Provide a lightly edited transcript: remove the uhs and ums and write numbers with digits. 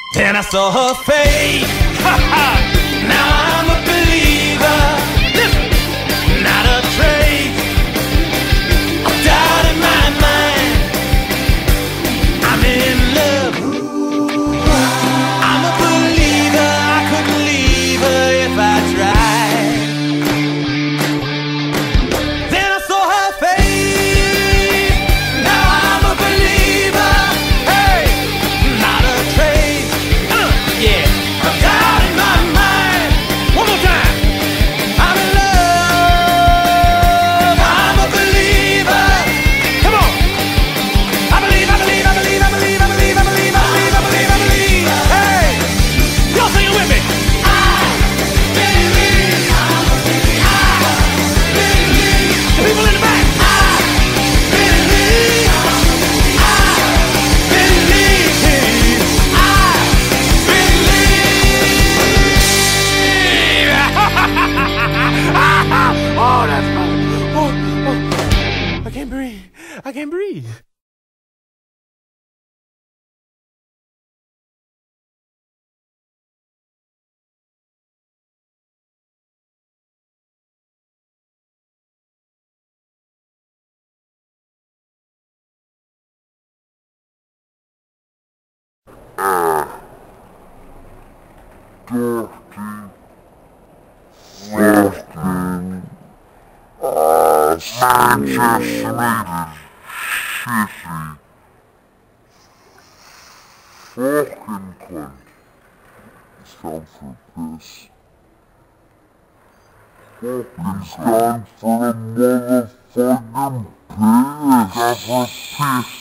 Then I saw her face. Ha ha! Now I'm a believer. Listen, not a trace of doubt in my mind. I'm in love. I'm a believer. I couldn't leave her if I tried. Then I saw her face. Now I'm a believer. Hey, not a trace. Yeah, of doubt in my mind. One more time. I'm in love. I'm a believer. Come on. I believe, I believe, I believe, I believe, I believe, I believe, I believe, I believe, I believe. Hey, y'all sing it with me. I believe. The people in the back. I believe. I believe. Oh, that's fun. Oh, I can't breathe. I can't breathe. Manchester City. Fucking cunt. It's time for a piss. It's time for a motherfucking piss. Have a piss.